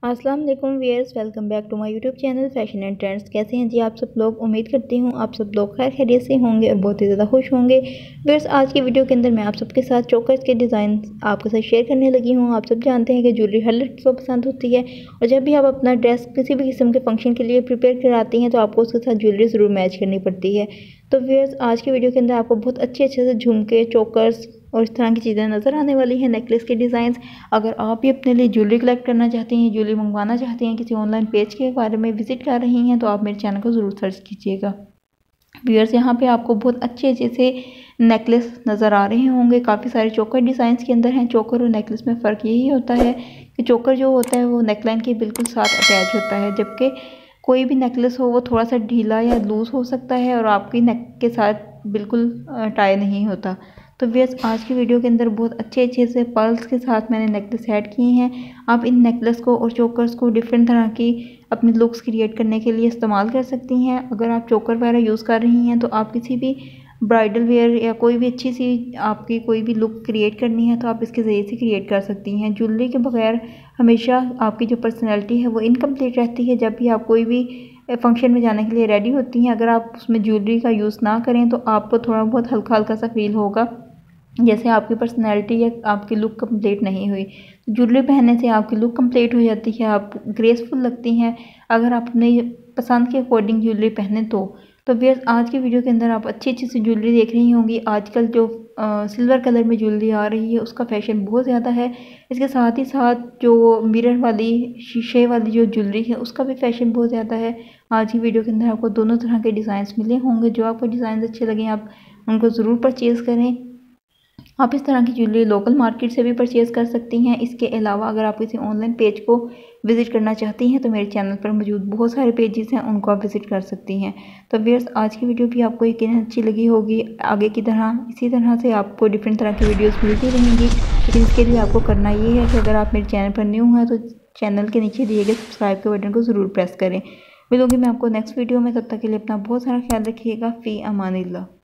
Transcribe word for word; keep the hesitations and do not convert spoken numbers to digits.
अस्सलाम वालेकुम viewers, welcome back to my YouTube channel fashion and trends. कैसे हैं जी आप सब लोग। उम्मीद करती हूँ आप सब लोग खैर खैरियत से होंगे और बहुत ही ज़्यादा खुश होंगे। व्यूअर्स, आज की वीडियो के अंदर मैं आप सबके साथ चोकर्स के डिज़ाइन आपके साथ शेयर करने लगी हूँ। आप सब जानते हैं कि ज्वेलरी हर लड़की को पसंद होती है और जब भी आप अपना ड्रेस किसी भी किस्म के फंक्शन के लिए प्रिपेयर कराती हैं तो आपको उसके साथ ज्वेलरी ज़रूर मैच करनी पड़ती है। तो व्यूअर्स, आज की वीडियो के अंदर आपको बहुत अच्छे अच्छे से झुमके, चोकर्स और इस तरह की चीज़ें नज़र आने वाली हैं, नेकलेस के डिज़ाइंस। अगर आप भी अपने लिए ज्वेलरी कलेक्ट करना चाहती हैं, ज्वेलरी मंगवाना चाहती हैं, किसी ऑनलाइन पेज के बारे में विजिट कर रही हैं, तो आप मेरे चैनल को ज़रूर सर्च कीजिएगा। व्यूअर्स, यहाँ पे आपको बहुत अच्छे अच्छे से नेकलेस नज़र आ रहे होंगे। काफ़ी सारे चोकर डिज़ाइंस के अंदर हैं। चोकर और नेकलेस में फ़र्क यही होता है कि चोकर जो होता है वो नेकलाइन के बिल्कुल साथ अटैच होता है, जबकि कोई भी नेकलेस हो वो थोड़ा सा ढीला या लूज़ हो सकता है और आपकी नेक के साथ बिल्कुल टाई नहीं होता। तो व्यूअर्स, आज की वीडियो के अंदर बहुत अच्छे अच्छे से पर्ल्स के साथ मैंने नेकलेस ऐड किए हैं। आप इन नेकलेस को और चोकर्स को डिफरेंट तरह की अपनी लुक्स क्रिएट करने के लिए इस्तेमाल कर सकती हैं। अगर आप चोकर वगैरह यूज़ कर रही हैं तो आप किसी भी ब्राइडल वेयर या कोई भी अच्छी सी आपकी कोई भी लुक क्रिएट करनी है तो आप इसके ज़रिए से क्रिएट कर सकती हैं। ज्वेलरी के बगैर हमेशा आपकी जो पर्सनैलिटी है वो इनकम्प्लीट रहती है। जब भी आप कोई भी फंक्शन में जाने के लिए रेडी होती हैं, अगर आप उसमें ज्वेलरी का यूज़ ना करें तो आपको थोड़ा बहुत हल्का हल्का सा फील होगा जैसे आपकी पर्सनैलिटी या आपकी लुक कंप्लीट नहीं हुई। ज्वेलरी पहनने से आपकी लुक कंप्लीट हो जाती है, आप ग्रेसफुल लगती हैं अगर आप अपने पसंद के अकॉर्डिंग ज्वेलरी पहने तो। तो व्यूअर्स, आज की वीडियो के अंदर आप अच्छी अच्छी सी ज्वेलरी देख रही होंगी। आजकल जो आ, सिल्वर कलर में ज्वेलरी आ रही है उसका फैशन बहुत ज़्यादा है। इसके साथ ही साथ जो मिरर वाली, शीशे वाली जो ज्वेलरी है उसका भी फैशन बहुत ज़्यादा है। आज की वीडियो के अंदर आपको दोनों तरह के डिज़ाइंस मिले होंगे। जो आपको डिज़ाइन अच्छे लगे आप उनको ज़रूर परचेज़ करें। आप इस तरह की ज्वेलरी लोकल मार्केट से भी परचेज़ कर सकती हैं। इसके अलावा अगर आप किसी ऑनलाइन पेज को विज़िट करना चाहती हैं तो मेरे चैनल पर मौजूद बहुत सारे पेजेस हैं, उनको आप विज़िट कर सकती हैं। तो व्यूअर्स, आज की वीडियो भी आपको यकीनन अच्छी लगी होगी। आगे की तरह इसी तरह से आपको डिफरेंट तरह की वीडियोस मिलती रहेंगी, लेकिन इसके लिए आपको करना ये है कि अगर आप मेरे चैनल पर न्यू हैं तो चैनल के नीचे दिए गए सब्सक्राइब के बटन को ज़रूर प्रेस करें। मिलूँगी मैं आपको नेक्स्ट वीडियो में, तब तक के लिए अपना बहुत सारा ख्याल रखिएगा। फ़ी अमानिल्लाह।